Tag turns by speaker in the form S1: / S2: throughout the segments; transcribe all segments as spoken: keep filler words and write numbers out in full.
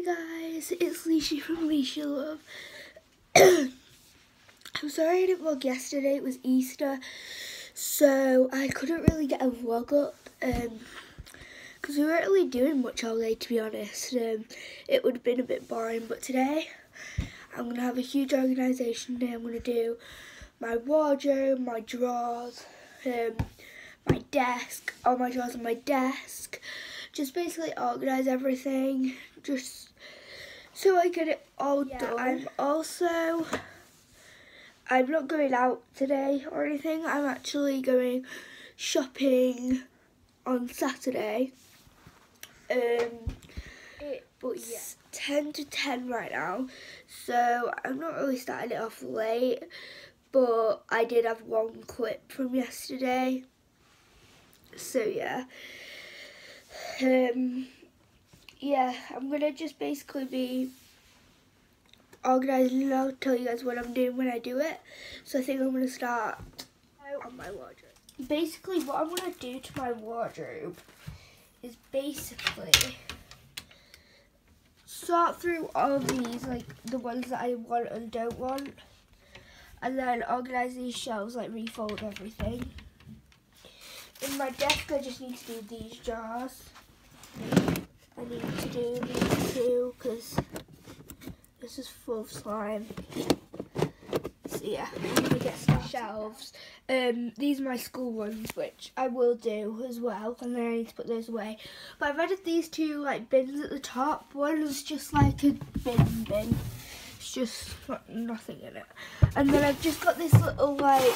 S1: Guys, it's Leisha from Leisha Love. I'm sorry I didn't vlog yesterday, it was Easter, so I couldn't really get a vlog up, um, because we weren't really doing much all day, to be honest. Um, it would have been a bit boring, but today I'm going to have a huge organisation day. I'm going to do my wardrobe, my drawers, um, my desk, all my drawers on my desk, just basically organise everything, just so I get it all yeah, done. I'm also, I'm not going out today or anything, I'm actually going shopping on Saturday. Um, it, but yeah, it's ten to ten right now, so I'm not really starting it off late, but I did have one clip from yesterday, so yeah. Um, yeah, I'm gonna just basically be organising and I'll tell you guys what I'm doing when I do it. So I think I'm gonna start on my wardrobe. Basically what I'm gonna do to my wardrobe is basically sort through all of these, like the ones that I want and don't want, and then organise these shelves, like refold everything. In my desk I just need to do these jars. I need to do these two because this is full of slime. So yeah, I'm gonna get some shelves. Um, these are my school ones, which I will do as well, and then I need to put those away. But I've added these two like bins at the top. One is just like a bin bin. It's just got nothing in it. And then I've just got this little like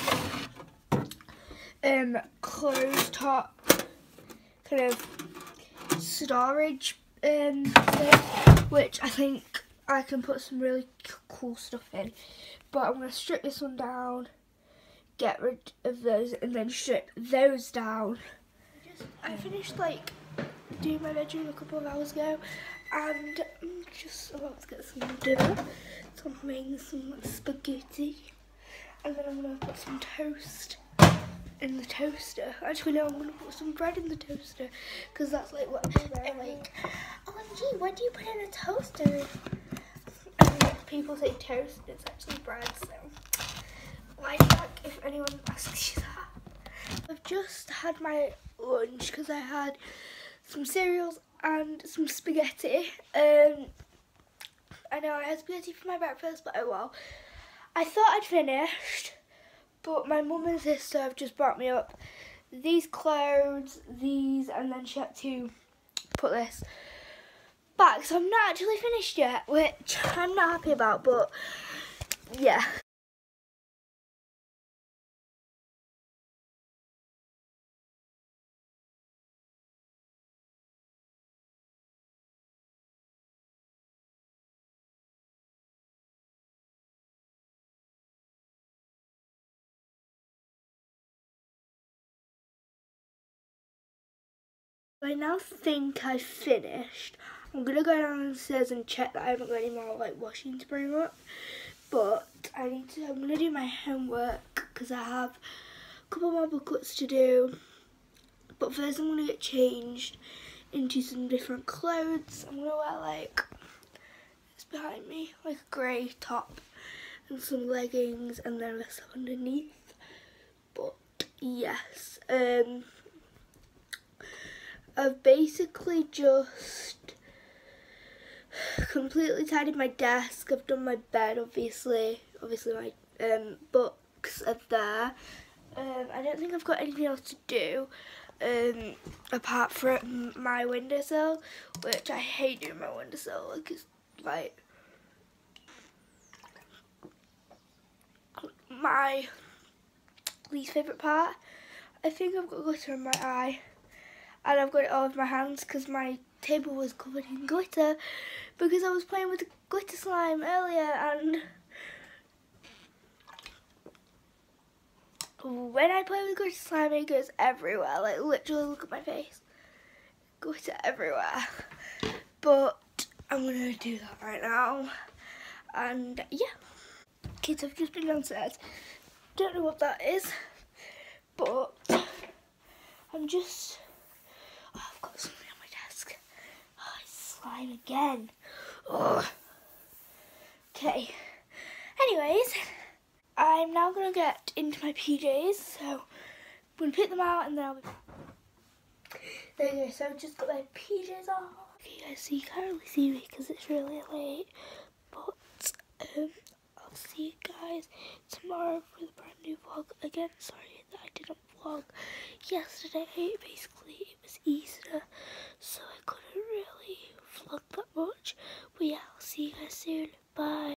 S1: um closed top kind of storage um thing, which I think I can put some really cool stuff in. But I'm going to strip this one down, get rid of those, and then strip those down. Just, I finished like doing my bedroom a couple of hours ago, and I'm just about to get some dinner. So I'm making some spaghetti, and then I'm going to put some toast in the toaster. Actually no, I'm going to put some bread in the toaster, because that's like what I'm like, O M G, what do you put in a toaster? And people say toast, it's actually bread, so my fuck if anyone asks you that. I've just had my lunch because I had some cereals and some spaghetti. Um, I know I had spaghetti for my breakfast, but oh well. I thought I'd finished, but my mum and sister have just brought me up these clothes, these, and then she had to put this back, so I'm not actually finished yet, which I'm not happy about, but yeah. I now think I've finished. I'm gonna go downstairs and check that I haven't got any more like washing to bring up. But I need to. I'm gonna do my homework because I have a couple more booklets to do. But first, I'm gonna get changed into some different clothes. I'm gonna wear like it's behind me, like a grey top and some leggings, and then this underneath. But yes, um. I've basically just completely tidied my desk. I've done my bed, obviously. Obviously my um, books are there. Um, I don't think I've got anything else to do um, apart from my windowsill, which I hate doing my windowsill. Like it's like my least favourite part. I think I've got glitter in my eye. And I've got it all over my hands because my table was covered in glitter because I was playing with the glitter slime earlier, and when I play with glitter slime it goes everywhere, like literally look at my face, glitter everywhere. But I'm going to do that right now, and yeah. Kids, I've just been downstairs, don't know what that is, but I'm just, oh, I've got something on my desk. Oh, it's slime again. Ugh. Okay. Anyways, I'm now gonna get into my P Js, so I'm gonna pick them out and then I'll be... There you go, so I've just got my P Js on. Okay guys, so you can't really see me because it's really late, but um, I'll see you guys tomorrow with a brand new vlog. Again, sorry that I didn't vlog yesterday. Basically, it was Easter, so I couldn't really vlog that much. But yeah, I'll see you guys soon. Bye.